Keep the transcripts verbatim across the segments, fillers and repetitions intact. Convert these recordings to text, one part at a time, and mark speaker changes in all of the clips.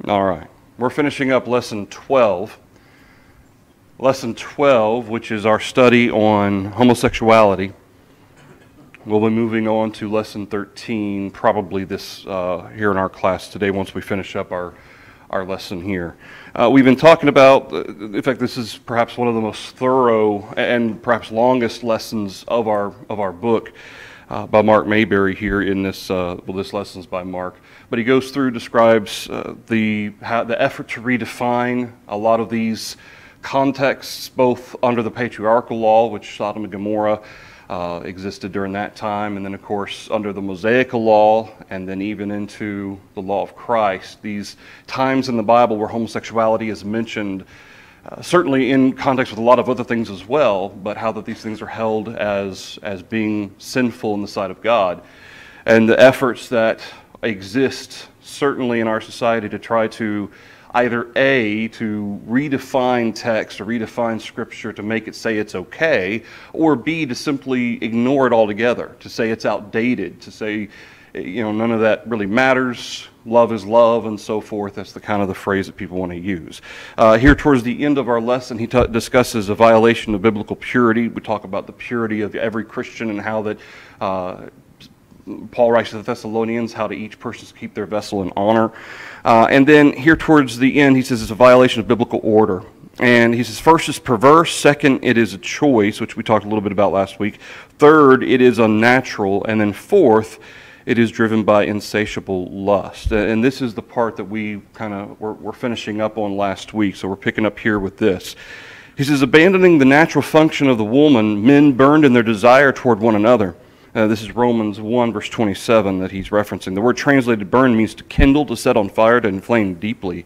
Speaker 1: All right. We're finishing up lesson twelve. Lesson twelve, which is our study on homosexuality. We'll be moving on to lesson thirteen probably this uh, here in our class today once we finish up our, our lesson here. Uh, we've been talking about, in fact, this is perhaps one of the most thorough and perhaps longest lessons of our of our book uh, by Mark Mayberry here in this, uh, well, this lesson's by Mark. But he goes through, describes uh, the, how, the effort to redefine a lot of these contexts, both under the patriarchal law, which Sodom and Gomorrah uh, existed during that time, and then, of course, under the Mosaical law, and then even into the law of Christ. These times in the Bible where homosexuality is mentioned, uh, certainly in context with a lot of other things as well, but how that these things are held as, as being sinful in the sight of God. And the efforts that exist certainly in our society to try to either A, to redefine text or redefine scripture to make it say it's okay, or B, to simply ignore it altogether, to say it's outdated, to say, you know, none of that really matters, love is love, and so forth. That's the kind of the phrase that people want to use. Uh, here towards the end of our lesson, he t- discusses a violation of biblical purity. We talk about the purity of every Christian and how that uh, Paul writes to the Thessalonians how to each person keep their vessel in honor. Uh, and then here towards the end, he says it's a violation of biblical order. And he says, first, it's perverse. Second, it is a choice, which we talked a little bit about last week. Third, it is unnatural. And then fourth, it is driven by insatiable lust. And this is the part that we kind of were, were finishing up on last week. So we're picking up here with this. He says, abandoning the natural function of the woman, men burned in their desire toward one another. Uh, this is Romans one, verse twenty-seven that he's referencing. The word translated burn means to kindle, to set on fire, to inflame deeply.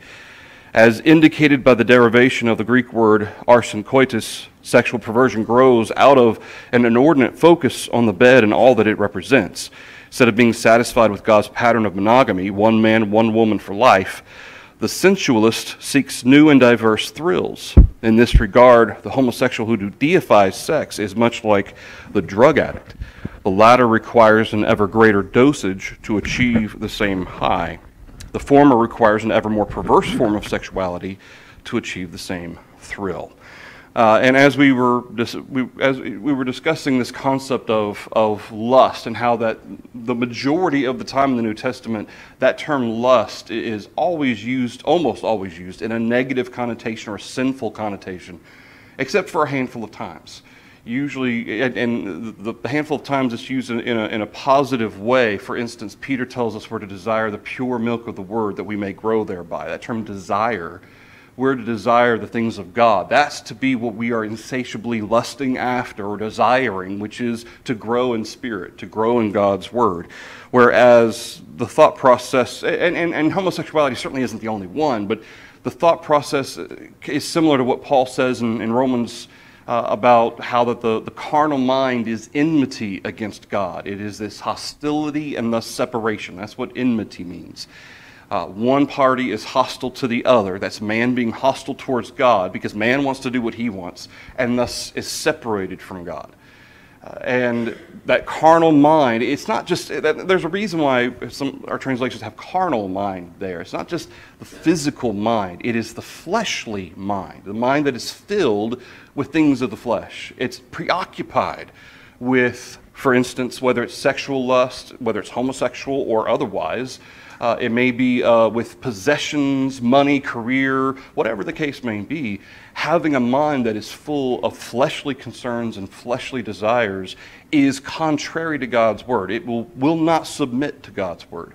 Speaker 1: As indicated by the derivation of the Greek word arson koitos, sexual perversion grows out of an inordinate focus on the bed and all that it represents. Instead of being satisfied with God's pattern of monogamy, one man, one woman for life, the sensualist seeks new and diverse thrills. In this regard, the homosexual who deifies sex is much like the drug addict. The latter requires an ever greater dosage to achieve the same high. The former requires an ever more perverse form of sexuality to achieve the same thrill. Uh, and as we were dis- we, as we were discussing this concept of, of lust and how that the majority of the time in the New Testament, that term lust is always used, almost always used, in a negative connotation or a sinful connotation, except for a handful of times. Usually, and the handful of times it's used in a, in a positive way. For instance, Peter tells us we're to desire the pure milk of the word that we may grow thereby. That term desire, we're to desire the things of God. That's to be what we are insatiably lusting after or desiring, which is to grow in spirit, to grow in God's word. Whereas the thought process, and, and, and homosexuality certainly isn't the only one, but the thought process is similar to what Paul says in, in Romans Uh, about how that the, the carnal mind is enmity against God. It is this hostility and thus separation. That's what enmity means. Uh, one party is hostile to the other. That's man being hostile towards God because man wants to do what he wants and thus is separated from God. Uh, and that carnal mind, it's not just, there's a reason why some our translations have carnal mind there. It's not just the physical mind. It is the fleshly mind, the mind that is filled with things of the flesh. It's preoccupied with, for instance, whether it's sexual lust, whether it's homosexual or otherwise. Uh, it may be uh, with possessions, money, career, whatever the case may be. Having a mind that is full of fleshly concerns and fleshly desires is contrary to God's word. It will, will not submit to God's word.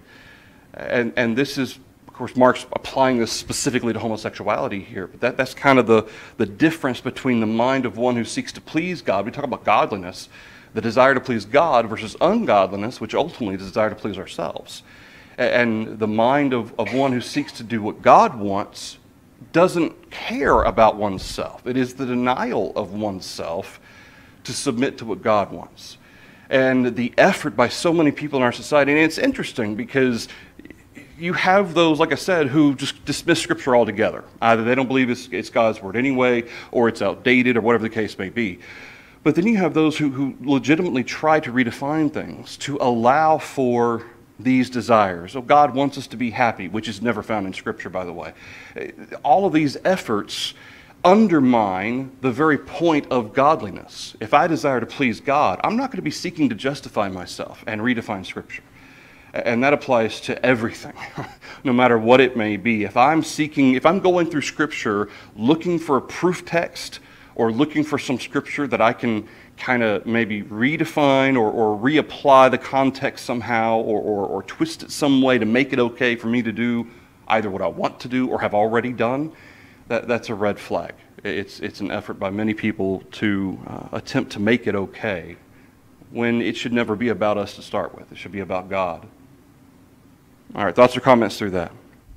Speaker 1: And, and this is, of course, Mark's applying this specifically to homosexuality here, but that, that's kind of the, the difference between the mind of one who seeks to please God. We talk about godliness, the desire to please God versus ungodliness, which ultimately is the desire to please ourselves. And the mind of, of one who seeks to do what God wants doesn't care about oneself. It is the denial of oneself to submit to what God wants. And the effort by so many people in our society, and it's interesting because you have those, like I said, who just dismiss Scripture altogether. Either they don't believe it's, it's God's word anyway, or it's outdated, or whatever the case may be. But then you have those who, who legitimately try to redefine things, to allow for these desires. Oh, God wants us to be happy, which is never found in Scripture, by the way. All of these efforts undermine the very point of godliness. If I desire to please God, I'm not going to be seeking to justify myself and redefine Scripture. And that applies to everything, no matter what it may be. If I'm seeking, if I'm going through Scripture looking for a proof text or looking for some Scripture that I can kind of maybe redefine or, or reapply the context somehow or, or, or twist it some way to make it okay for me to do either what I want to do or have already done, that, that's a red flag. It's, it's an effort by many people to uh, attempt to make it okay when it should never be about us to start with. It should be about God. All right, thoughts or comments through that?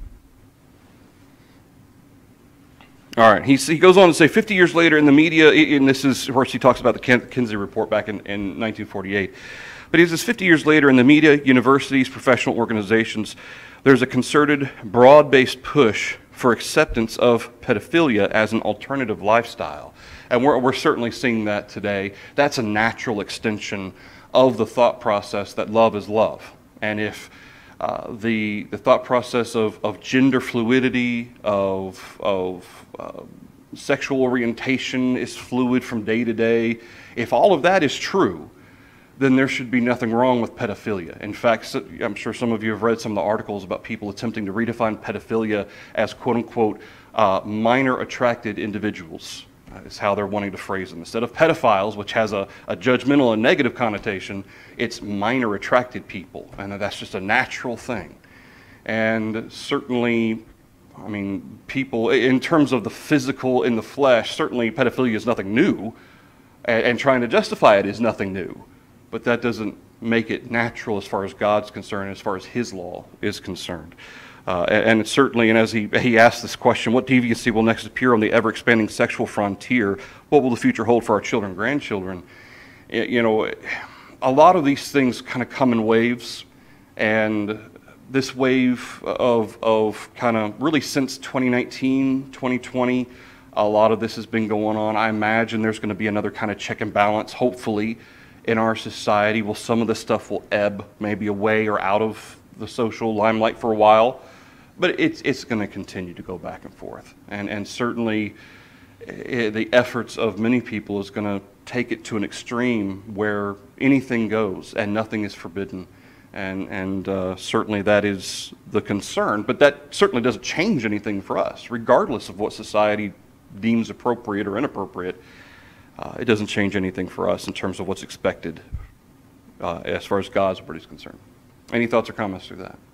Speaker 1: All right, he, he goes on to say, fifty years later in the media, and this is, of course, he talks about the Kinsey report back in, in nineteen forty-eight, but he says fifty years later in the media, universities, professional organizations, there's a concerted, broad-based push for acceptance of pedophilia as an alternative lifestyle. And we're, we're certainly seeing that today. That's a natural extension of the thought process that love is love. And if uh, the, the thought process of, of gender fluidity, of, of uh, sexual orientation is fluid from day to day, if all of that is true, then there should be nothing wrong with pedophilia. In fact, I'm sure some of you have read some of the articles about people attempting to redefine pedophilia as quote-unquote uh, minor attracted individuals, uh, is how they're wanting to phrase them. Instead of pedophiles, which has a, a judgmental and negative connotation, it's minor attracted people, and that's just a natural thing. And certainly, I mean, people, in terms of the physical in the flesh, certainly pedophilia is nothing new, and, and trying to justify it is nothing new. But that doesn't make it natural as far as God's concerned, as far as His law is concerned. Uh, and it's certainly, and as he, he asked this question, what deviancy will next appear on the ever-expanding sexual frontier? What will the future hold for our children and grandchildren? You know, a lot of these things kind of come in waves, and this wave of, of kind of really since twenty nineteen, twenty twenty, a lot of this has been going on. I imagine there's going to be another kind of check and balance, hopefully, in our society. Well, some of this stuff will ebb maybe away or out of the social limelight for a while, but it's it's going to continue to go back and forth. And and certainly uh, the efforts of many people is going to take it to an extreme where anything goes and nothing is forbidden. And and uh, certainly that is the concern, but that certainly doesn't change anything for us, regardless of what society deems appropriate or inappropriate. Uh, it doesn't change anything for us in terms of what's expected uh, as far as God's word is concerned. Any thoughts or comments through that?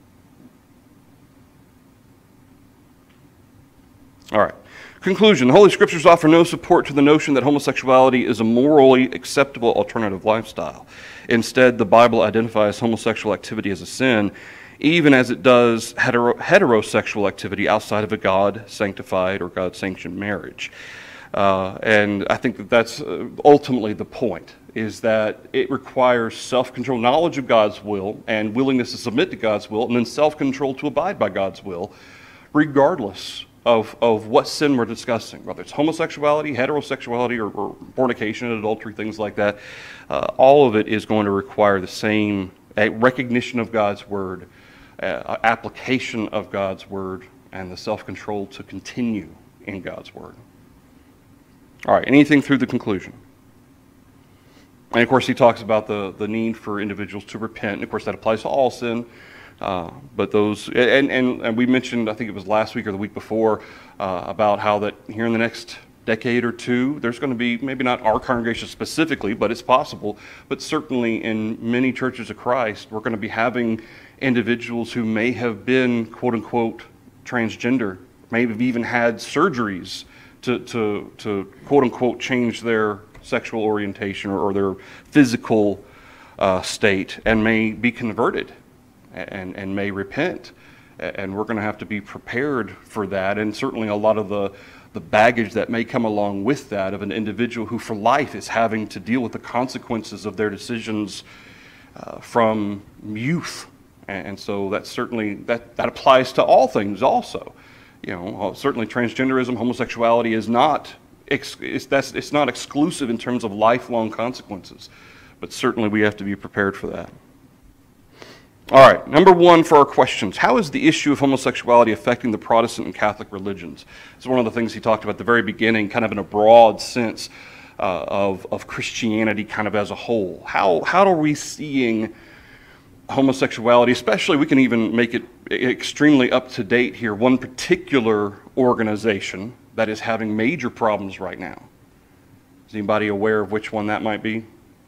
Speaker 1: All right. Conclusion. The Holy Scriptures offer no support to the notion that homosexuality is a morally acceptable alternative lifestyle. Instead, the Bible identifies homosexual activity as a sin, even as it does hetero- heterosexual activity outside of a God-sanctified or God-sanctioned marriage. Uh, and I think that that's uh, ultimately the point, is that it requires self-control, knowledge of God's will, and willingness to submit to God's will, and then self-control to abide by God's will, regardless of, of what sin we're discussing, whether it's homosexuality, heterosexuality, or, or fornication, adultery, things like that. Uh, all of it is going to require the same a recognition of God's word, uh, application of God's word, and the self-control to continue in God's word. All right, anything through the conclusion? And of course, he talks about the, the need for individuals to repent. And of course, that applies to all sin. Uh, but those, and, and, and we mentioned, I think it was last week or the week before, uh, about how that here in the next decade or two, there's going to be, maybe not our congregation specifically, but it's possible, but certainly in many churches of Christ, we're going to be having individuals who may have been, quote unquote, transgender, may have even had surgeries to, to, to quote unquote, change their sexual orientation or, or their physical uh, state, and may be converted and, and may repent. And we're going to have to be prepared for that, and certainly a lot of the, the baggage that may come along with that of an individual who for life is having to deal with the consequences of their decisions uh, from youth. And so that certainly, that, that applies to all things also. You know, certainly transgenderism, homosexuality is not, it's, that's, it's not exclusive in terms of lifelong consequences, but certainly we have to be prepared for that. All right, number one for our questions. How is the issue of homosexuality affecting the Protestant and Catholic religions? It's one of the things he talked about at the very beginning, kind of in a broad sense uh, of, of Christianity kind of as a whole. How, how are we seeing homosexuality, especially, we can even make it extremely up to date here, one particular organization that is having major problems right now? Is anybody aware of which one that might be?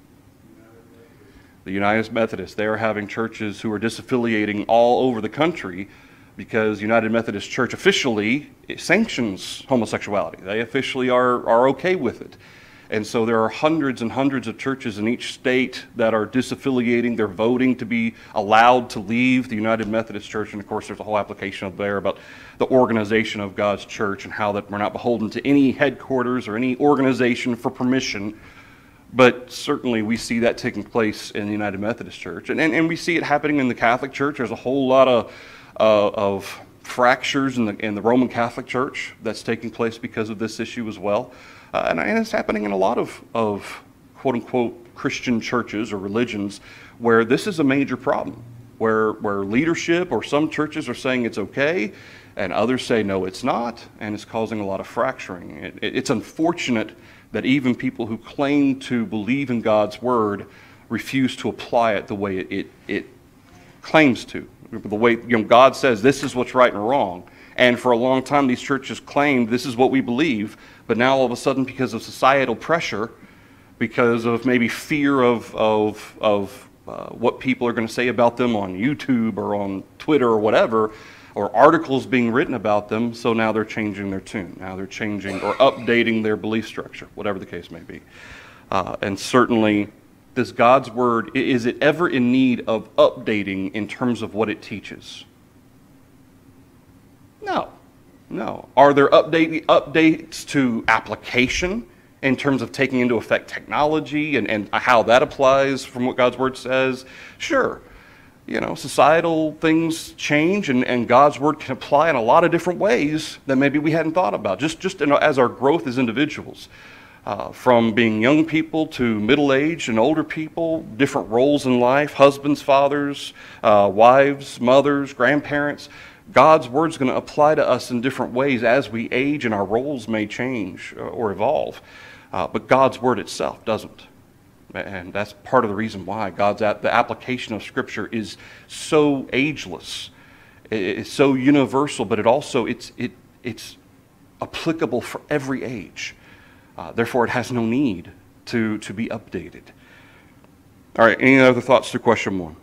Speaker 1: The United Methodists. They are having churches who are disaffiliating all over the country because United Methodist Church officially sanctions homosexuality. They officially are, are okay with it. And so there are hundreds and hundreds of churches in each state that are disaffiliating. They're voting to be allowed to leave the United Methodist Church. And of course, there's a whole application up there about the organization of God's church and how that we're not beholden to any headquarters or any organization for permission. But certainly we see that taking place in the United Methodist Church. And, and, and we see it happening in the Catholic Church. There's a whole lot of, uh, of fractures in the, in the Roman Catholic Church that's taking place because of this issue as well. Uh, and, and it's happening in a lot of, of quote-unquote Christian churches or religions where this is a major problem, where, where leadership or some churches are saying it's okay, and others say no, it's not, and it's causing a lot of fracturing. It, it, it's unfortunate that even people who claim to believe in God's word refuse to apply it the way it, it, it claims to. The way, you know, God says this is what's right and wrong. And for a long time, these churches claimed this is what we believe. But now all of a sudden, because of societal pressure, because of maybe fear of, of, of uh, what people are going to say about them on YouTube or on Twitter or whatever, or articles being written about them, so now they're changing their tune. Now they're changing or updating their belief structure, whatever the case may be. Uh, and certainly, does God's word, is it ever in need of updating in terms of what it teaches? No, no. Are there update, updates to application in terms of taking into effect technology and, and how that applies from what God's word says? Sure. You know, societal things change, and, and God's word can apply in a lot of different ways that maybe we hadn't thought about, just, just in, as our growth as individuals. Uh, from being young people to middle-aged and older people, different roles in life, husbands, fathers, uh, wives, mothers, grandparents. God's word's going to apply to us in different ways as we age, and our roles may change or evolve. Uh, but God's word itself doesn't. And that's part of the reason why God's at, the application of Scripture is so ageless. It's so universal, but it also it's it it's applicable for every age. Uh, therefore, it has no need to to be updated. All right. Any other thoughts to question one?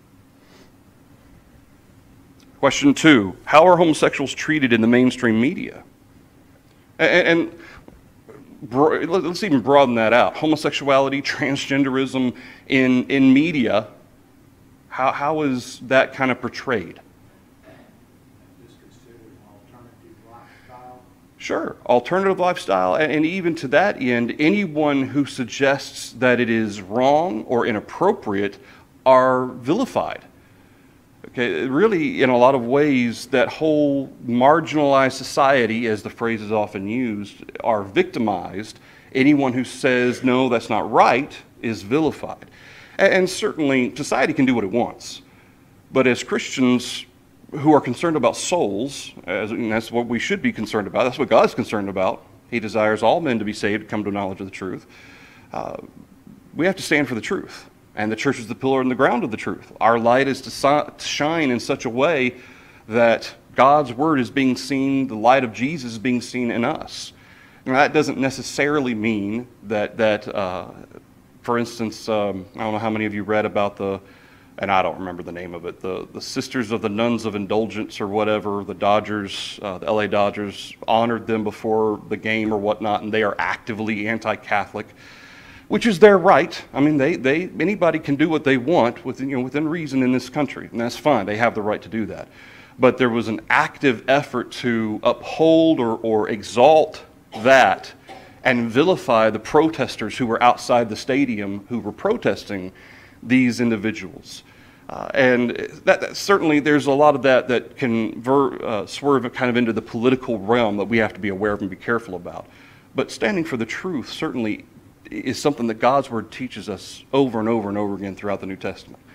Speaker 1: Question two: how are homosexuals treated in the mainstream media? And, and let's even broaden that out. Homosexuality, transgenderism in, in media, how, how is that kind of portrayed?
Speaker 2: Is considered an alternative lifestyle?
Speaker 1: Sure, alternative lifestyle, and, and even to that end, anyone who suggests that it is wrong or inappropriate are vilified. Okay, really, in a lot of ways, that whole marginalized society, as the phrase is often used, are victimized. Anyone who says, no, that's not right, is vilified. And, and certainly, society can do what it wants. But as Christians who are concerned about souls, as, and that's what we should be concerned about, that's what God's concerned about. He desires all men to be saved, to come to a knowledge of the truth. Uh, we have to stand for the truth. And the church is the pillar and the ground of the truth. Our light is to shine in such a way that God's word is being seen, the light of Jesus is being seen in us. Now, that doesn't necessarily mean that, that uh, for instance, um, I don't know how many of you read about the, and I don't remember the name of it, the, the Sisters of the Nuns of Indulgence or whatever, the Dodgers, uh, the L A Dodgers honored them before the game or whatnot, and they are actively anti-Catholic. Which is their right. I mean, they, they anybody can do what they want within, you know, within reason in this country, and that's fine. They have the right to do that. But there was an active effort to uphold or, or exalt that and vilify the protesters who were outside the stadium who were protesting these individuals. Uh, and that, that certainly there's a lot of that that can ver, uh, swerve kind of into the political realm that we have to be aware of and be careful about. But standing for the truth certainly is something that God's word teaches us over and over and over again throughout the New Testament.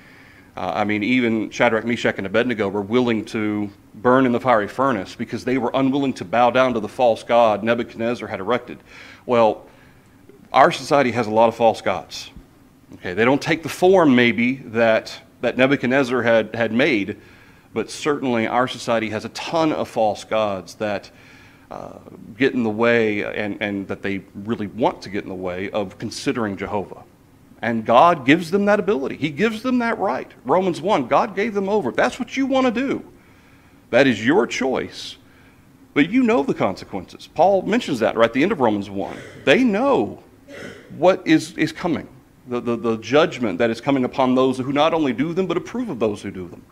Speaker 1: Uh, I mean, even Shadrach, Meshach, and Abednego were willing to burn in the fiery furnace because they were unwilling to bow down to the false god Nebuchadnezzar had erected. Well, our society has a lot of false gods. Okay, they don't take the form maybe that, that Nebuchadnezzar had, had made, but certainly our society has a ton of false gods that uh, get in the way and, and that they really want to get in the way of considering Jehovah. And God gives them that ability. He gives them that right. Romans one, God gave them over. If that's what you want to do, that is your choice. But you know the consequences. Paul mentions that right at the end of Romans one. They know what is, is coming, the, the, the judgment that is coming upon those who not only do them, but approve of those who do them.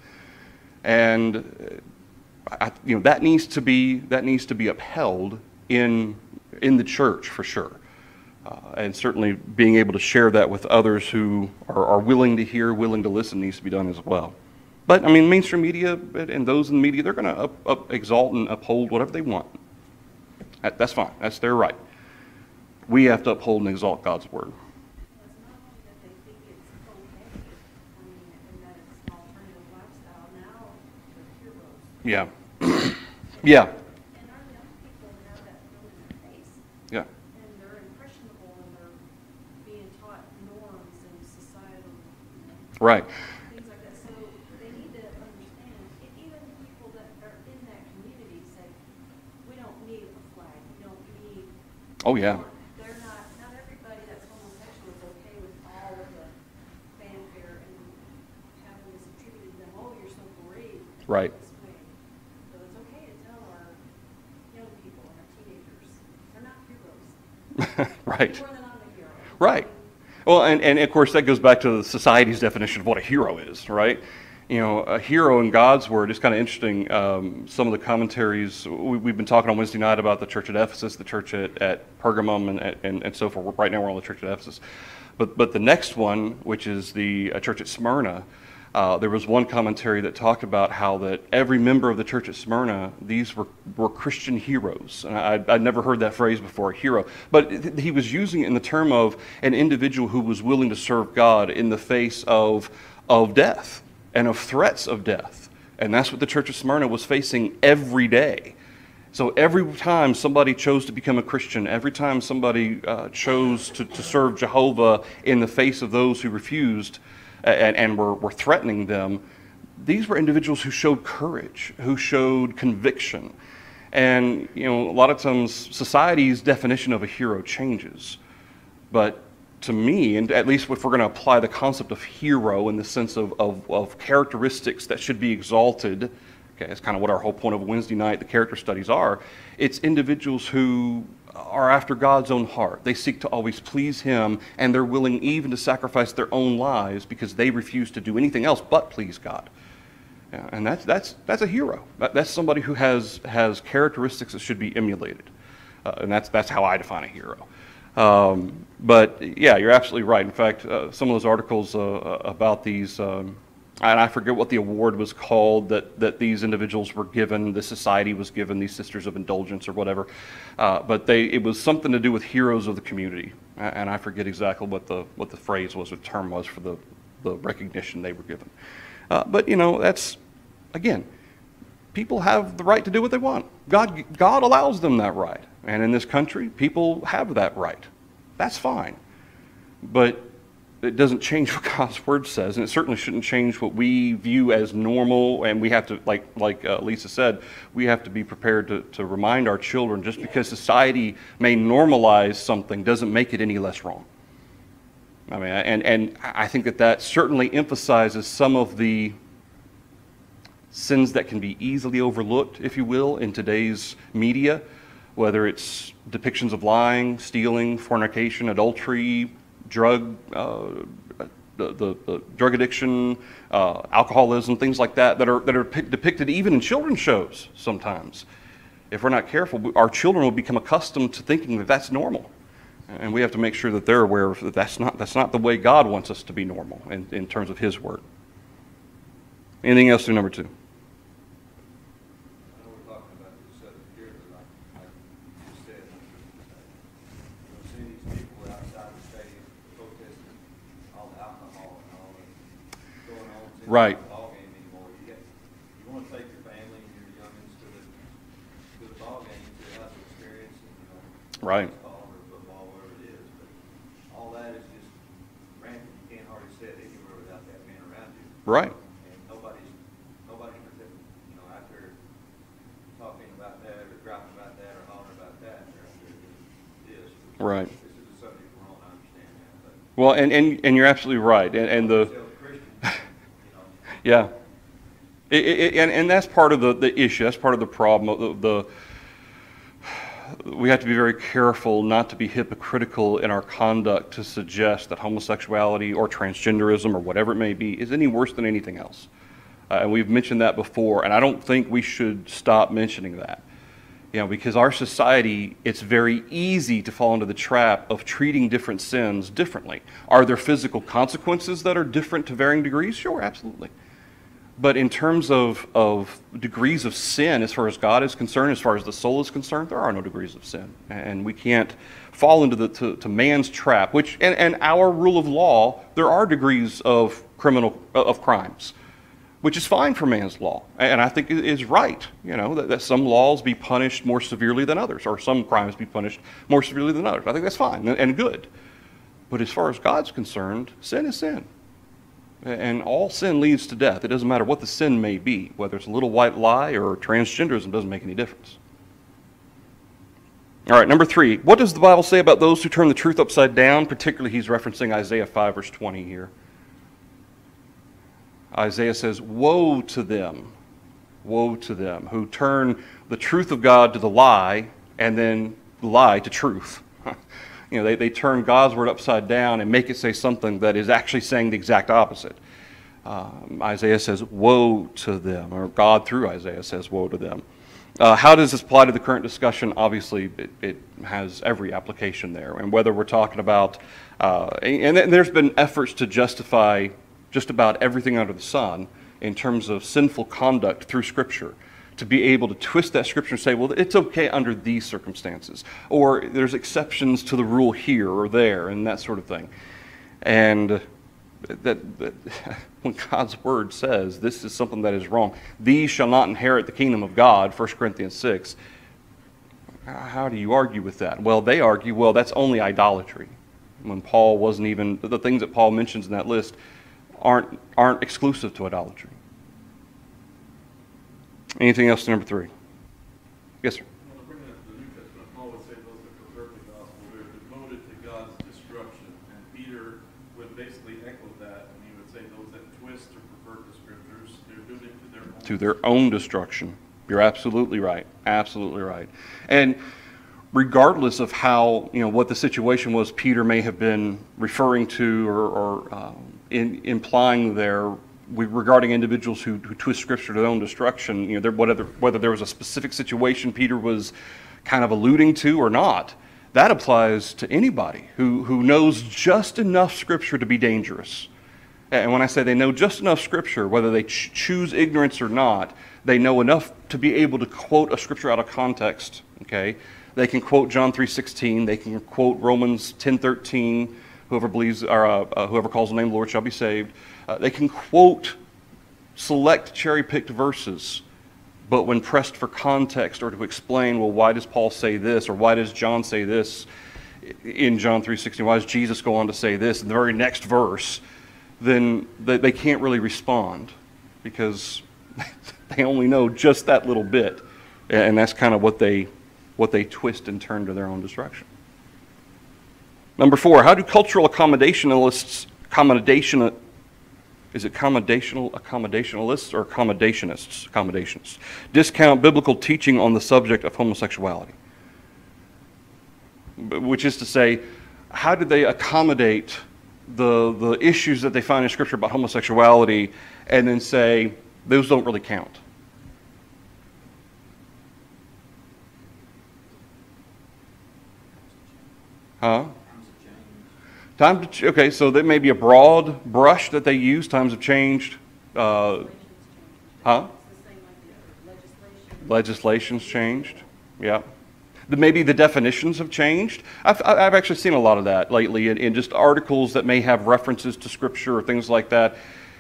Speaker 1: And I, you know, that needs to be, that needs to be upheld in, in the church for sure. Uh, and certainly being able to share that with others who are, are willing to hear, willing to listen needs to be done as well. But, I mean, mainstream media and those in the media, they're going to up, up, exalt and uphold whatever they want. That, that's fine. That's their right. We have to uphold and exalt God's word.
Speaker 3: It's not only that they think it's okay, I mean, and that it's an alternative lifestyle. Now they're heroes.
Speaker 1: Yeah. Yeah.
Speaker 3: And our young people have that thrown in their face.
Speaker 1: Yeah.
Speaker 3: And they're impressionable and they're being taught norms and societal, you know,
Speaker 1: Right.
Speaker 3: things like that. So they need to understand, e- even people that are in that community say, we don't need a flag, we don't need.
Speaker 1: Oh, yeah.
Speaker 3: They're not, not everybody that's homosexual is okay with all of the fanfare and having this attributed to them, oh, you're so brave.
Speaker 1: Right.
Speaker 3: This way. So it's okay to tell our young people and our teenagers, they're not heroes.
Speaker 1: Right.
Speaker 3: More than I'm a hero.
Speaker 1: Right. Well, and, and of course that goes back to the society's definition of what a hero is, right? You know, a hero in God's word is kind of interesting. Um, some of the commentaries, we, we've been talking on Wednesday night about the church at Ephesus, the church at, at Pergamum, and, and, and so forth. Right now we're on the church at Ephesus. But, but the next one, which is the uh, church at Smyrna, uh, there was one commentary that talked about how that every member of the church at Smyrna, these were, were Christian heroes. And I, I'd never heard that phrase before, hero. But th- he was using it in the term of an individual who was willing to serve God in the face of, of death and of threats of death. And that's what the church of Smyrna was facing every day. So every time somebody chose to become a Christian, every time somebody uh, chose to, to serve Jehovah in the face of those who refused and, and were, were threatening them, these were individuals who showed courage, who showed conviction. And, you know, a lot of times society's definition of a hero changes. But to me, and at least if we're going to apply the concept of hero in the sense of, of, of characteristics that should be exalted, okay, that's kind of what our whole point of Wednesday night, the character studies are, it's individuals who are after God's own heart. They seek to always please Him, and they're willing even to sacrifice their own lives because they refuse to do anything else but please God. Yeah, and that's, that's, that's a hero. That, that's somebody who has, has characteristics that should be emulated. Uh, and that's, that's how I define a hero. Um, but yeah, you're absolutely right. In fact, uh, some of those articles uh, about these, um, and I forget what the award was called that, that these individuals were given, the society was given, these Sisters of Indulgence or whatever, uh, but they, it was something to do with heroes of the community. And I forget exactly what the, what the phrase was or term was for the, the recognition they were given. Uh, but, you know, that's, again, people have the right to do what they want. God, God allows them that right. And in this country, people have that right. That's fine. But it doesn't change what God's Word says, and it certainly shouldn't change what we view as normal, and we have to, like, like uh, Lisa said, we have to be prepared to, to remind our children just because society may normalize something doesn't make it any less wrong. I mean, and, and I think that that certainly emphasizes some of the sins that can be easily overlooked, if you will, in today's media, whether it's depictions of lying, stealing, fornication, adultery, drug, uh, the, the, the drug addiction, uh, alcoholism, things like that, that are, that are depicted even in children's shows sometimes. If we're not careful, our children will become accustomed to thinking that that's normal. And we have to make sure that they're aware of that that's not, that's not the way God wants us to be normal in, in terms of His Word. Anything else to number two?
Speaker 4: I know we're talking about this subject here, but like, like you said, you know, seeing these people outside the stadium protesting all the alcohol and all that going on,
Speaker 1: Right.
Speaker 4: ball game anymore. You get, you want to take your family and your youngins to the, to the ball game, to have the experience, and, you know,
Speaker 1: Right.
Speaker 4: baseball or football, whatever it is. But all that is just rampant. You can't hardly sit anywhere without that man around you.
Speaker 1: Right.
Speaker 4: And nobody's, nobody, you know, out there talking about that or griping about that or hollering about that. They're out there doing this.
Speaker 1: Right.
Speaker 4: This is a subject we're on, I understand that, but.
Speaker 1: Well, and, and, and you're absolutely right. And, and the,
Speaker 4: Tell Christians, you know,
Speaker 1: yeah. It, it, and, and that's part of the, the issue. That's part of the problem. The, the, we have to be very careful not to be hypocritical in our conduct to suggest that homosexuality or transgenderism or whatever it may be is any worse than anything else. Uh, and we've mentioned that before, and I don't think we should stop mentioning that. You know, because our society, it's very easy to fall into the trap of treating different sins differently. Are there physical consequences that are different to varying degrees? Sure, absolutely. But in terms of, of degrees of sin, as far as God is concerned, as far as the soul is concerned, there are no degrees of sin. And we can't fall into the to, to man's trap, which, and, and our rule of law, there are degrees of criminal, of crimes, which is fine for man's law. And I think it is right, you know, that, that some laws be punished more severely than others, or some crimes be punished more severely than others. I think that's fine and, and good. But as far as God's concerned, sin is sin. And all sin leads to death. It doesn't matter what the sin may be, whether it's a little white lie or transgenderism, doesn't make any difference. All right, number three. What does the Bible say about those who turn the truth upside down? Particularly, he's referencing Isaiah five, verse twenty here. Isaiah says, woe to them, woe to them who turn the truth of God to the lie and then the lie to truth. You know, they, they turn God's word upside down and make it say something that is actually saying the exact opposite. Um, Isaiah says, woe to them, or God through Isaiah says, woe to them. Uh, how does this apply to the current discussion? Obviously, it, it has every application there. And whether we're talking about, uh, and, and there's been efforts to justify just about everything under the sun in terms of sinful conduct through Scripture, to be able to twist that Scripture and say, well, it's okay under these circumstances, or there's exceptions to the rule here or there, and that sort of thing. And that, that when God's Word says this is something that is wrong, these shall not inherit the kingdom of God, First Corinthians six, how do you argue with that? Well, they argue, well, that's only idolatry. When Paul wasn't even, the things that Paul mentions in that list aren't, aren't exclusive to idolatry. Anything else to number three? Yes, sir.
Speaker 5: Well, to bring that to the New Testament, Paul would say those that pervert the gospel, they're devoted to God's destruction. And Peter would basically echo that, and he would say those that twist or pervert the scriptures, they're doing it to their own
Speaker 1: To their own destruction. You're absolutely right. Absolutely right. And regardless of how, you know, what the situation was Peter may have been referring to or, or uh, in, implying there, We, regarding individuals who, who twist Scripture to their own destruction, you know, there, whether, whether there was a specific situation Peter was kind of alluding to or not, that applies to anybody who, who knows just enough Scripture to be dangerous. And when I say they know just enough Scripture, whether they ch- choose ignorance or not, they know enough to be able to quote a Scripture out of context. Okay, they can quote John three sixteen. They can quote Romans ten thirteen. Whoever believes, or uh, uh, whoever calls the name of the Lord shall be saved. Uh, they can quote select cherry-picked verses, but when pressed for context or to explain, well, why does Paul say this, or why does John say this in John three sixteen? Why does Jesus go on to say this in the very next verse? Then they, they can't really respond because they only know just that little bit, and that's kind of what they what they twist and turn to their own destruction. Number four, how do cultural accommodationalists, accommodation, is it accommodational, accommodationalists or accommodationists, accommodationists, discount biblical teaching on the subject of homosexuality? Which is to say, how do they accommodate the, the issues that they find in Scripture about homosexuality and then say, those don't really count? Huh? Time to ch- okay, so that may be a broad brush that they use. Times have changed. Uh, huh?
Speaker 3: It's the same idea. Legislation.
Speaker 1: Legislation's changed. Yeah. The, maybe the definitions have changed. I've, I've actually seen a lot of that lately in, in just articles that may have references to Scripture or things like that.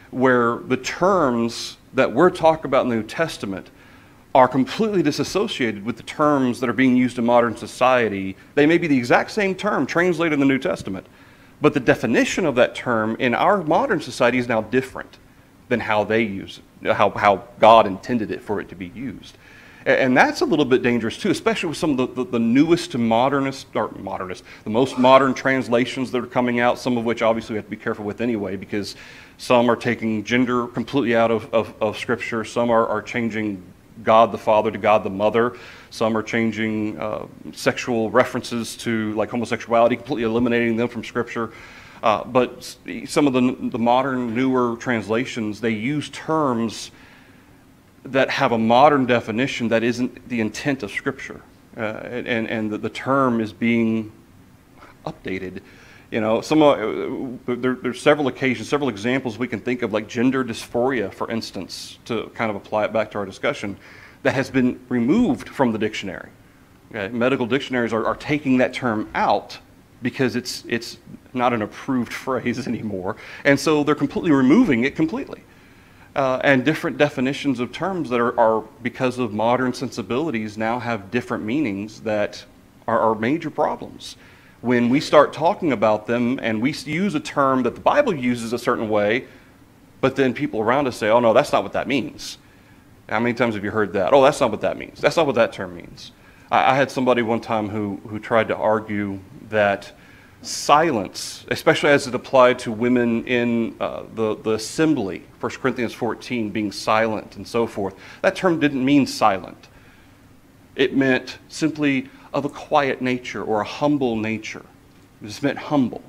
Speaker 1: where the terms that we're talking about in the New Testament are completely disassociated with the terms that are being used in modern society. They may be the exact same term translated in the New Testament, but the definition of that term in our modern society is now different than how they use it, how, how God intended it for it to be used. And that's a little bit dangerous too, especially with some of the, the, the newest and modernist, or modernist, the most modern translations that are coming out, some of which obviously we have to be careful with anyway, because some are taking gender completely out of, of, of Scripture, some are, are changing God the Father to God the Mother, some are changing uh, sexual references to like homosexuality, completely eliminating them from Scripture. Uh, but some of the, the modern, newer translations, they use terms that have a modern definition that isn't the intent of Scripture, uh, and and the, the term is being updated. You know, some uh, there, there's several occasions, several examples we can think of, like gender dysphoria, for instance, to kind of apply it back to our discussion, that has been removed from the dictionary. Okay? Medical dictionaries are, are taking that term out because it's it's not an approved phrase anymore, and so they're completely removing it completely. Uh, and different definitions of terms that are, are, because of modern sensibilities, now have different meanings that are, are major problems. When we start talking about them and we use a term that the Bible uses a certain way, but then people around us say, oh no, that's not what that means. How many times have you heard that? Oh, that's not what that means. That's not what that term means. I, I had somebody one time who, who tried to argue that silence, especially as it applied to women in uh, the, the assembly, First Corinthians fourteen, being silent and so forth, that term didn't mean silent. It meant simply of a quiet nature or a humble nature. It just meant humble.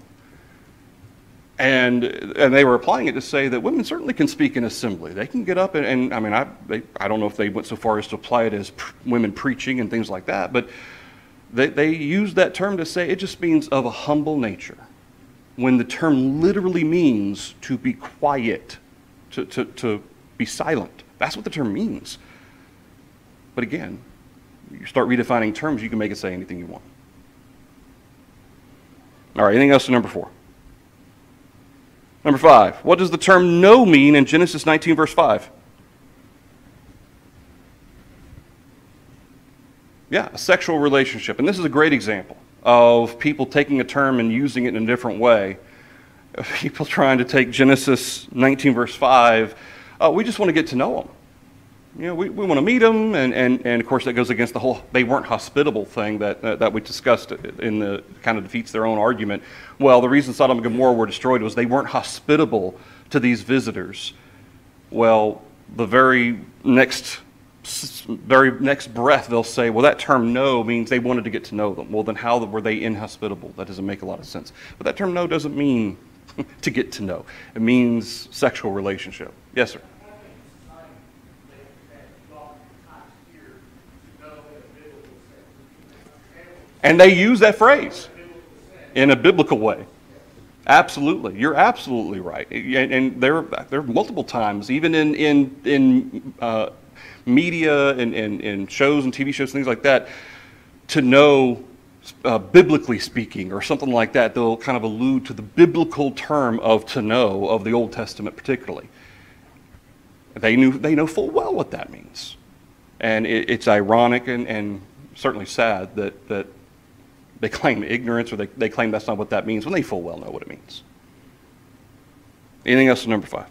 Speaker 1: And, and they were applying it to say that women certainly can speak in assembly. They can get up and, and I mean, I, they, I don't know if they went so far as to apply it as pr- women preaching and things like that, but They, they use that term to say it just means of a humble nature, when the term literally means to be quiet, to, to, to be silent. That's what the term means. But again, you start redefining terms, you can make it say anything you want. All right, anything else to number four? Number five, what does the term no mean in Genesis nineteen, verse five? Yeah, a sexual relationship. And this is a great example of people taking a term and using it in a different way. People trying to take Genesis nineteen, verse five, uh, we just want to get to know them. You know, we, we want to meet them, and, and, and of course that goes against the whole they weren't hospitable thing that, uh, that we discussed in the, kind of defeats their own argument. Well, the reason Sodom and Gomorrah were destroyed was they weren't hospitable to these visitors. Well, the very next very next breath they'll say, well, that term no means they wanted to get to know them. Well, then how were they inhospitable? That doesn't make a lot of sense. But that term no doesn't mean to get to know. It means sexual relationship. Yes, sir. And they use that phrase in a biblical way. Absolutely. You're absolutely right. And, and there, there are multiple times, even in, in, in uh, media and, and, and shows and T V shows, things like that, to know, uh, biblically speaking, or something like that, they'll kind of allude to the biblical term of to know, of the Old Testament particularly. They knew, they know full well what that means. And it, it's ironic and, and certainly sad that, that they claim ignorance, or they, they claim that's not what that means, when they full well know what it means. Anything else to number five?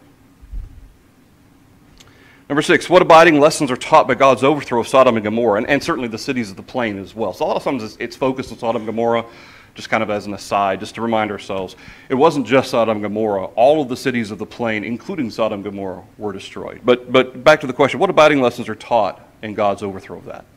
Speaker 1: Number six, what abiding lessons are taught by God's overthrow of Sodom and Gomorrah, and, and certainly the cities of the plain as well. So a lot of times it's, it's focused on Sodom and Gomorrah, just kind of as an aside, just to remind ourselves. It wasn't just Sodom and Gomorrah. All of the cities of the plain, including Sodom and Gomorrah, were destroyed. But, but back to the question, what abiding lessons are taught in God's overthrow of that?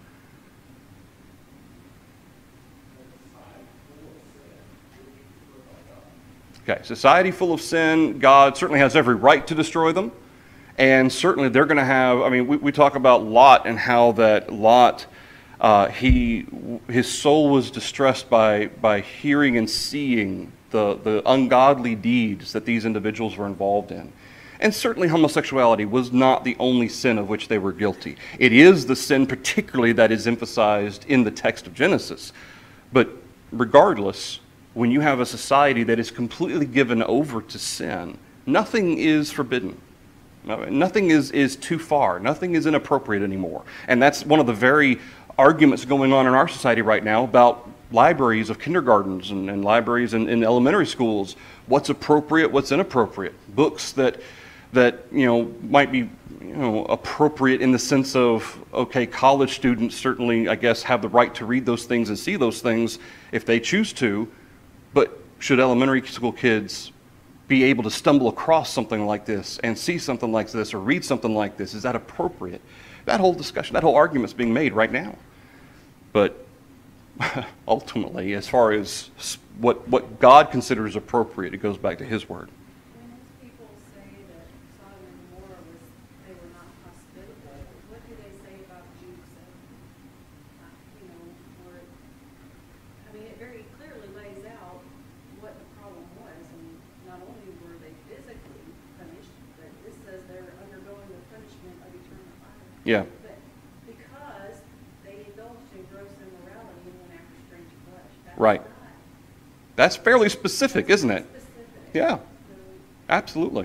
Speaker 1: Okay, society full of sin, God certainly has every right to destroy them. And certainly they're going to have, I mean, we, we talk about Lot and how that Lot, uh, he, his soul was distressed by, by hearing and seeing the, the ungodly deeds that these individuals were involved in. And certainly homosexuality was not the only sin of which they were guilty. It is the sin particularly that is emphasized in the text of Genesis. But regardless, when you have a society that is completely given over to sin, Nothing is forbidden. No, nothing is, is too far. Nothing is inappropriate anymore. And that's one of the very arguments going on in our society right now about libraries of kindergartens and, and libraries in, in elementary schools. What's appropriate, what's inappropriate. Books that, that you know, might be you know, appropriate in the sense of, okay, college students certainly, I guess, have the right to read those things and see those things if they choose to, but should elementary school kids be able to stumble across something like this and see something like this or read something like this? Is that appropriate? That whole discussion, that whole argument's being made right now. But ultimately, as far as what, what God considers appropriate, it goes back to His Word.
Speaker 3: When those people say that Sodom and Gomorrah was, they were not hospitable, what do they say about Jude seven? Uh, You know, where, I mean, it very clearly lays out what the problem was, and not only were they physically punished, but this says they're undergoing the punishment of eternal fire.
Speaker 1: Yeah.
Speaker 3: But because they indulged in gross immorality and went after strange flesh. That's
Speaker 1: Right.
Speaker 3: not-
Speaker 1: That's fairly specific, isn't it?
Speaker 3: Specific.
Speaker 1: Yeah,
Speaker 3: So,
Speaker 1: absolutely.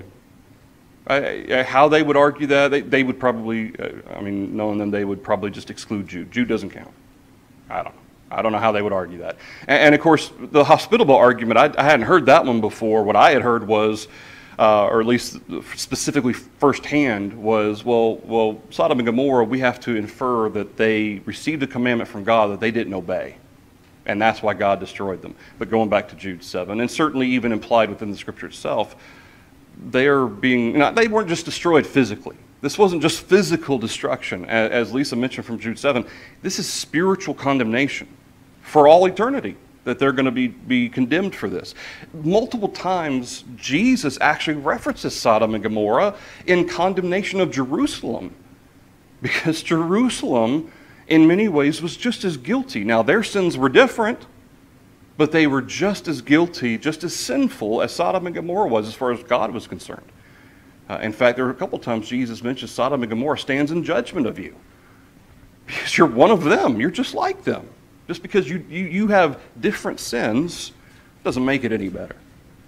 Speaker 1: I, I, how they would argue that, they, they would probably, uh, I mean, knowing them, they would probably just exclude Jude. Jude doesn't count. I don't know. I don't know how they would argue that. And, and of course, the hospitable argument, I, I hadn't heard that one before. What I had heard was, uh, or at least specifically firsthand, was, well, well, Sodom and Gomorrah, we have to infer that they received a commandment from God that they didn't obey. And that's why God destroyed them. But going back to Jude seven, and certainly even implied within the Scripture itself, they are being, not, they weren't just destroyed physically. This wasn't just physical destruction, as Lisa mentioned from Jude seven. This is spiritual condemnation for all eternity, that they're going to be, be condemned for this. Multiple times, Jesus actually references Sodom and Gomorrah in condemnation of Jerusalem, because Jerusalem, in many ways, was just as guilty. Now, their sins were different, but they were just as guilty, just as sinful as Sodom and Gomorrah was as far as God was concerned. Uh, in fact, there were a couple times Jesus mentions Sodom and Gomorrah stands in judgment of you. Because you're one of them. You're just like them. Just because you, you, you have different sins doesn't make it any better.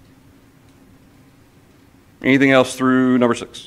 Speaker 1: Anything else through number six?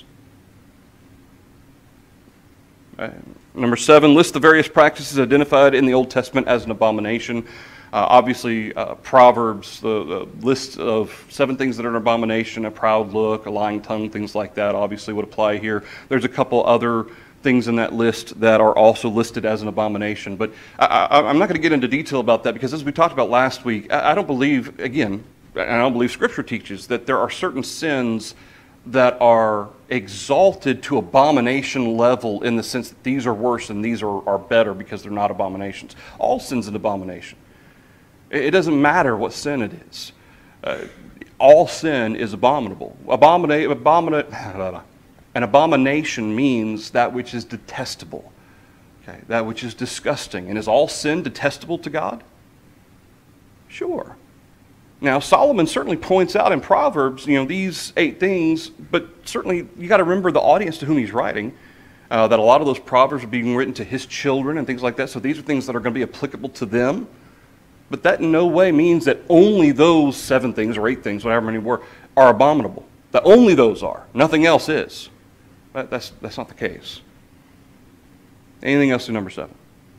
Speaker 1: Uh, number seven, list the various practices identified in the Old Testament as an abomination. Uh, obviously, uh, Proverbs, the, the list of seven things that are an abomination, a proud look, a lying tongue, things like that, obviously would apply here. There's a couple other things in that list that are also listed as an abomination. But I, I, I'm not going to get into detail about that, because as we talked about last week, I, I don't believe, again, and I don't believe Scripture teaches that there are certain sins that are exalted to abomination level in the sense that these are worse and these are, are better because they're not abominations. All sin's an abomination. It, it doesn't matter what sin it is. Uh, all sin is abominable. Abomina, abomina, an abomination means that which is detestable, okay? That which is disgusting. And is all sin detestable to God? Sure. Now, Solomon certainly points out in Proverbs, you know, these eight things, but certainly you got to remember the audience to whom he's writing, uh, that a lot of those Proverbs are being written to his children and things like that, so these are things that are going to be applicable to them. But that in no way means that only those seven things or eight things, whatever many were, are abominable. That only those are. Nothing else is. That, that's, that's not the case. Anything else to number seven?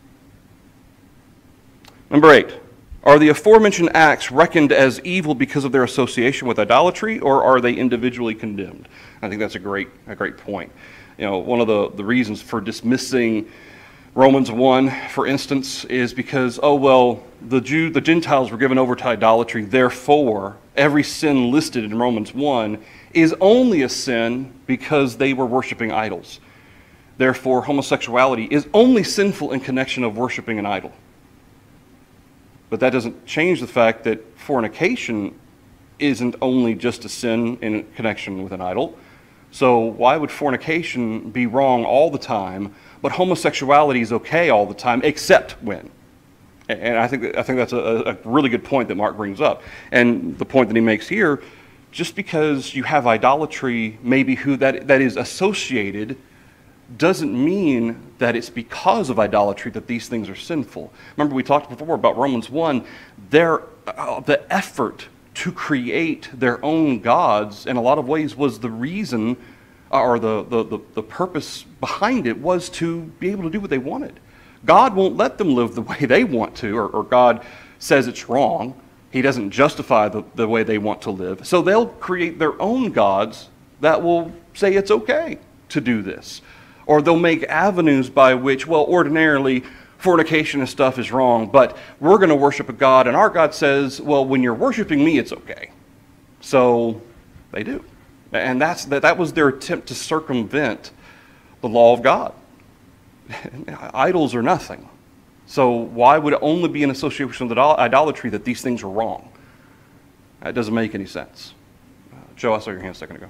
Speaker 1: Number eight. Are the aforementioned acts reckoned as evil because of their association with idolatry, or are they individually condemned? I think that's a great, a great point. You know, one of the, the reasons for dismissing Romans one, for instance, is because, oh, well, the Jew, the Gentiles were given over to idolatry, therefore, every sin listed in Romans one is only a sin because they were worshiping idols. Therefore, homosexuality is only sinful in connection of worshiping an idol. But that doesn't change the fact that fornication isn't only just a sin in connection with an idol. So why would fornication be wrong all the time, but homosexuality is okay all the time, except when? And I think, I think that's a, a really good point that Mark brings up. And the point that he makes here, just because you have idolatry, maybe who that, that is associated, doesn't mean that it's because of idolatry that these things are sinful. Remember, we talked before about Romans one. Their, uh, the effort to create their own gods in a lot of ways was the reason, or the, the, the, the purpose behind it was to be able to do what they wanted. God won't let them live the way they want to, or, or God says it's wrong. He doesn't justify the, the way they want to live. So they'll create their own gods that will say it's okay to do this. Or they'll make avenues by which, well, ordinarily, fornication and stuff is wrong, but we're going to worship a God, and our God says, well, when you're worshiping me, it's okay. So they do. And that's, that, that was their attempt to circumvent the law of God. Idols are nothing. So why would it only be in association with idolatry that these things are wrong? That doesn't make any sense. Uh, Joe, I saw your hand a second ago.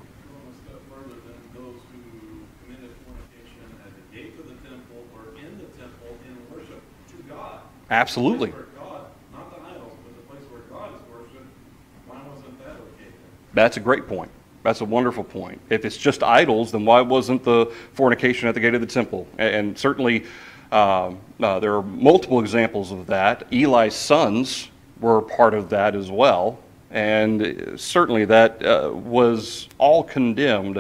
Speaker 1: Absolutely.
Speaker 5: God, not the idols, but the place where God is worshipped. Why wasn't that okay?
Speaker 1: That's a great point. That's a wonderful point. If it's just idols, then why wasn't the fornication at the gate of the temple? And, and certainly, um, uh, there are multiple examples of that. Eli's sons were part of that as well, and certainly that uh, was all condemned.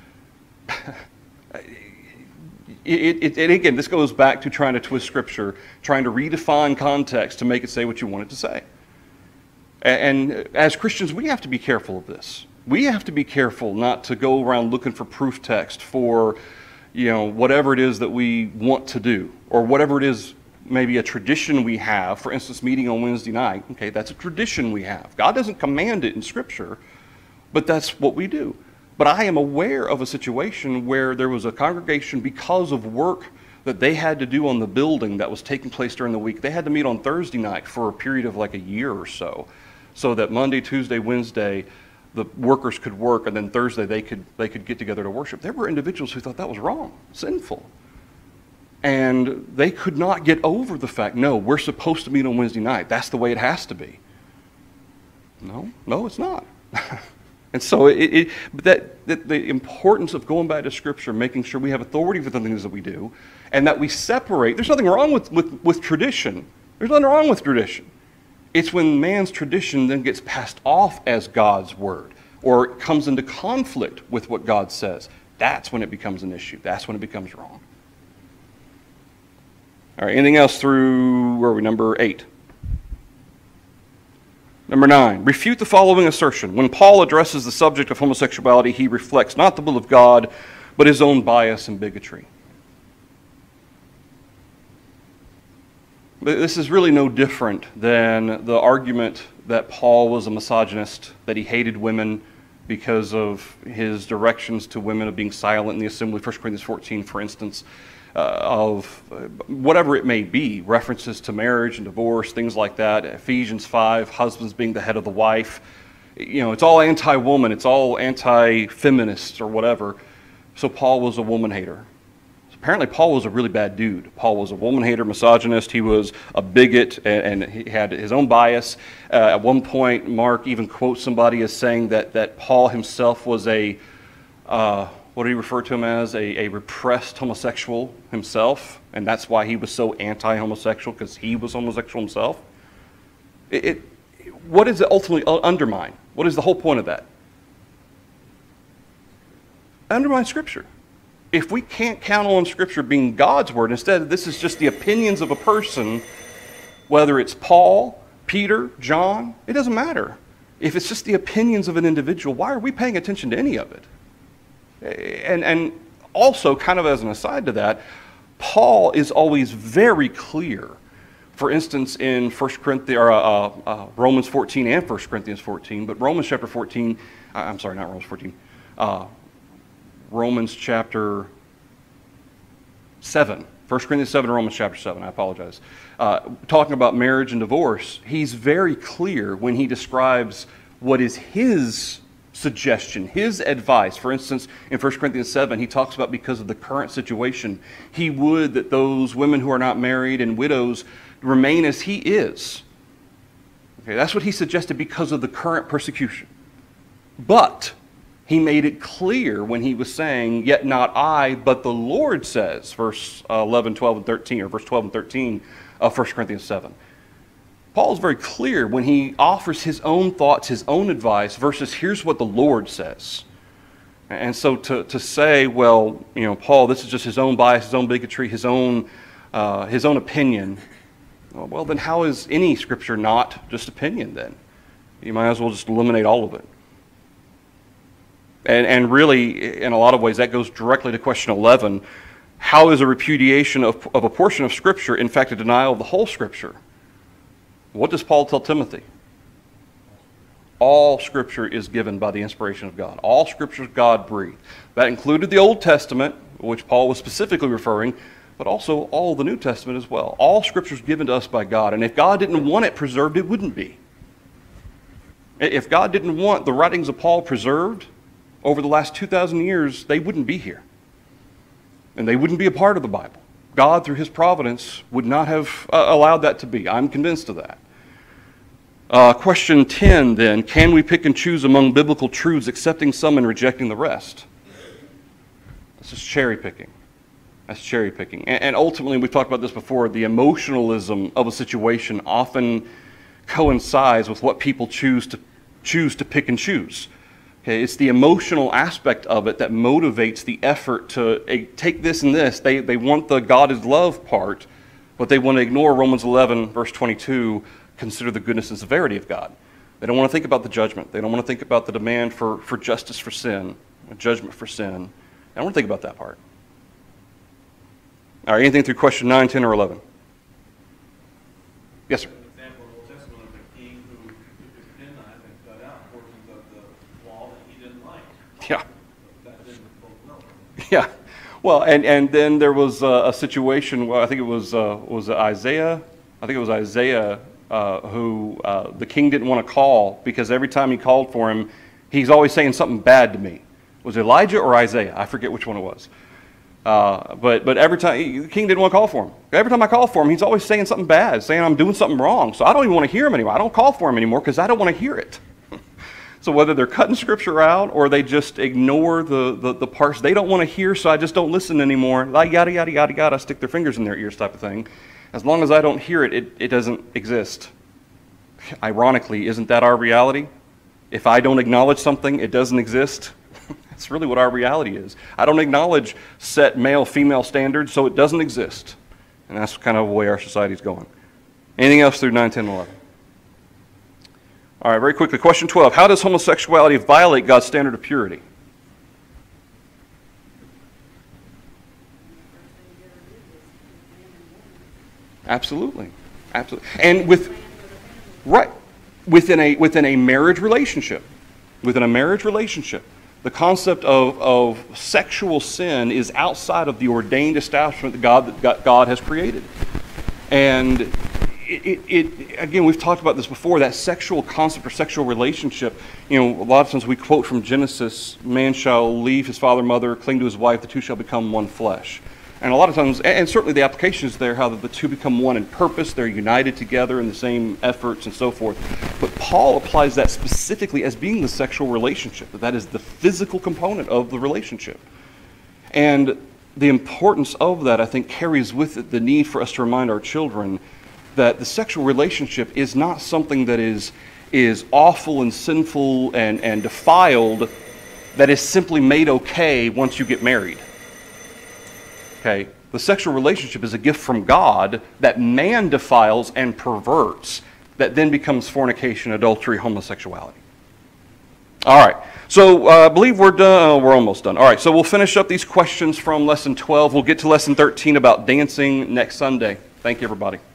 Speaker 1: It, it, and again, this goes back to trying to twist Scripture, trying to redefine context to make it say what you want it to say. And, and as Christians, we have to be careful of this. We have to be careful not to go around looking for proof text for, you know, whatever it is that we want to do, or whatever it is, maybe a tradition we have. For instance, meeting on Wednesday night. Okay, that's a tradition we have. God doesn't command it in Scripture, but that's what we do. But I am aware of a situation where there was a congregation, because of work that they had to do on the building that was taking place during the week, they had to meet on Thursday night for a period of like a year or so, so that Monday, Tuesday, Wednesday, the workers could work, and then Thursday they could, they could get together to worship. There were individuals who thought that was wrong, sinful. And they could not get over the fact, no, we're supposed to meet on Wednesday night. That's the way it has to be. No, no, it's not. And so it, it, that, that the importance of going back to Scripture, making sure we have authority for the things that we do, and that we separate. There's nothing wrong with, with, with tradition. There's nothing wrong with tradition. It's when man's tradition then gets passed off as God's word, or it comes into conflict with what God says. That's when it becomes an issue. That's when it becomes wrong. All right, anything else through, where are we, number eight? Number nine, refute the following assertion. When Paul addresses the subject of homosexuality, he reflects not the will of God, but his own bias and bigotry. This is really no different than the argument that Paul was a misogynist, that he hated women because of his directions to women of being silent in the assembly, First Corinthians fourteen, for instance. Uh, of uh, whatever it may be, references to marriage and divorce, things like that. Ephesians five, husbands being the head of the wife. You know, it's all anti-woman, it's all anti-feminist or whatever. So Paul was a woman hater. So apparently Paul was a really bad dude. Paul was a woman hater, misogynist. He was a bigot, and, and he had his own bias. Uh, at one point, Mark even quotes somebody as saying that, that Paul himself was a... Uh, what did he refer to him as? A, a repressed homosexual himself, and that's why he was so anti-homosexual, because he was homosexual himself. It, it, what does it ultimately undermine? What is the whole point of that? Undermine Scripture. If we can't count on Scripture being God's word, instead this is just the opinions of a person, whether it's Paul, Peter, John, it doesn't matter. If it's just the opinions of an individual, why are we paying attention to any of it? And, and also, kind of as an aside to that, Paul is always very clear. For instance, in First Corinthians, or, uh, uh, Romans fourteen and First Corinthians fourteen, but Romans chapter fourteen, I'm sorry, not Romans fourteen, uh, Romans chapter seven, First Corinthians seven, Romans chapter seven, I apologize. Uh, talking about marriage and divorce, he's very clear when he describes what is his suggestion, his advice. For instance, in First Corinthians seven, he talks about because of the current situation, he would that those women who are not married and widows remain as he is. Okay, that's what he suggested because of the current persecution. But he made it clear when he was saying, yet not I, but the Lord says, verse eleven, twelve, and thirteen, or verse twelve and thirteen of First Corinthians seven. Paul's very clear when he offers his own thoughts, his own advice, versus here's what the Lord says. And so to, to say, well, you know, Paul, this is just his own bias, his own bigotry, his own, uh, his own opinion, well, then how is any scripture not just opinion then? You might as well just eliminate all of it. And, and really, in a lot of ways, that goes directly to question eleven. How is a repudiation of, of a portion of Scripture, in fact, a denial of the whole Scripture? What does Paul tell Timothy? All Scripture is given by the inspiration of God. All Scripture is God-breathed. That included the Old Testament, which Paul was specifically referring, but also all the New Testament as well. All Scripture is given to us by God, and if God didn't want it preserved, it wouldn't be. If God didn't want the writings of Paul preserved over the last two thousand years, they wouldn't be here. And they wouldn't be a part of the Bible. God, through His providence, would not have uh, allowed that to be. I'm convinced of that. Uh, question ten, then. Can we pick and choose among biblical truths, accepting some and rejecting the rest? This is cherry picking. That's cherry picking. And, and ultimately, we've talked about this before, the emotionalism of a situation often coincides with what people choose to choose to pick and choose. Okay, it's the emotional aspect of it that motivates the effort to eh, take this and this. They, they want the God is love part, but they want to ignore Romans eleven, verse twenty-two, consider the goodness and severity of God. They don't want to think about the judgment. They don't want to think about the demand for, for justice for sin, judgment for sin. They don't want to think about that part. All right, anything through question nine, ten, or eleven? Yes, sir. Yeah. Yeah. Well, and, and then there was a, a situation where I think it was uh, was it Isaiah. I think it was Isaiah uh, who uh, the king didn't want to call because every time he called for him, he's always saying something bad to me. Was it Elijah or Isaiah? I forget which one it was. Uh, but but every time the king didn't want to call for him. Every time I call for him, he's always saying something bad, saying I'm doing something wrong. So I don't even want to hear him anymore. I don't call for him anymore because I don't want to hear it. So whether they're cutting Scripture out or they just ignore the, the, the parts they don't want to hear, so I just don't listen anymore, like yada, yada, yada, yada, stick their fingers in their ears type of thing. As long as I don't hear it, it, it doesn't exist. Ironically, isn't that our reality? If I don't acknowledge something, it doesn't exist. That's really what our reality is. I don't acknowledge set male-female standards, so it doesn't exist. And that's kind of the way our society is going. Anything else through nine, ten, eleven? All right, very quickly. Question twelve. How does homosexuality violate God's standard of purity? Absolutely. Absolutely. And with, right, within a, within a marriage relationship, within a marriage relationship, the concept of, of sexual sin is outside of the ordained establishment that God, that God has created. And It, it, it, again, we've talked about this before, that sexual concept or sexual relationship, you know, a lot of times we quote from Genesis, man shall leave his father and mother, cling to his wife, the two shall become one flesh. And a lot of times, and certainly the application is there, how the two become one in purpose, they're united together in the same efforts and so forth. But Paul applies that specifically as being the sexual relationship, that that is the physical component of the relationship. And the importance of that, I think, carries with it the need for us to remind our children that the sexual relationship is not something that is, is awful and sinful and, and defiled that is simply made okay once you get married. Okay? The sexual relationship is a gift from God that man defiles and perverts that then becomes fornication, adultery, homosexuality. All right. So uh, I believe we're done. Oh, we're almost done. All right. So we'll finish up these questions from lesson twelve. We'll get to lesson thirteen about dancing next Sunday. Thank you, everybody.